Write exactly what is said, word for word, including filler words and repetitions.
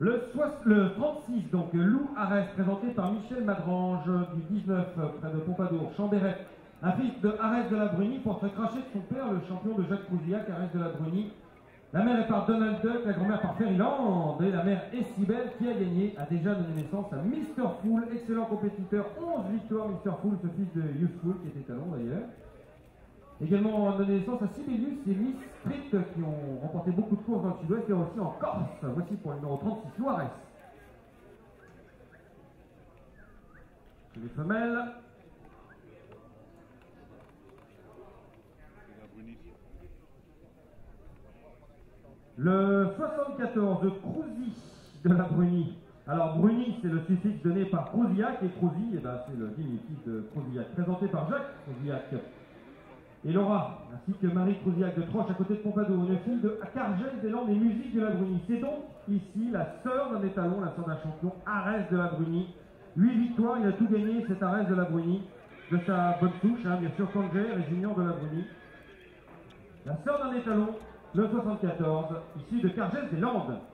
Le, le trente-six, donc Lou Arès, présenté par Michel Madrange, du dix-neuf, près de Pompadour, Chambéret. Un fils de Arès de la Brunie, portrait craché de son père, le champion de Jacques Prouzillac, Arès de la Brunie. La mère est par Donald Duck, la grand-mère par Fairyland, et la mère est si belle qui a gagné, a déjà donné naissance à Mister Fool, excellent compétiteur, onze victoires, Mister Fool, ce fils de Youthful, qui était talon d'ailleurs. Également donné naissance à Sibelius et Miss Street, qui ont remporté beaucoup de courses dans le sud-ouest et aussi en Corse. Voici pour le numéro trente-six, Lou Arès. Chez les femelles. Le soixante-quatorze, Crouzy de la Brunie. Alors Brunie, c'est le suffixe donné par Prouzillac, et Crouzy, eh ben, c'est le diminutif de Prouzillac, présenté par Jacques Prouzillac. Et Laura, ainsi que Marie Prouzillac de Troche, à côté de Pompadour, une fille de Cargel des Landes et musiques de la Brunie. C'est donc ici la sœur d'un étalon, la sœur d'un champion, Arès de la Brunie. Huit victoires, il a tout gagné, cet Arès de la Brunie, de sa bonne touche, hein, bien sûr, Kanger et Junior de la Brunie. La sœur d'un étalon, le soixante-quatorze, issu de Cargel des Landes.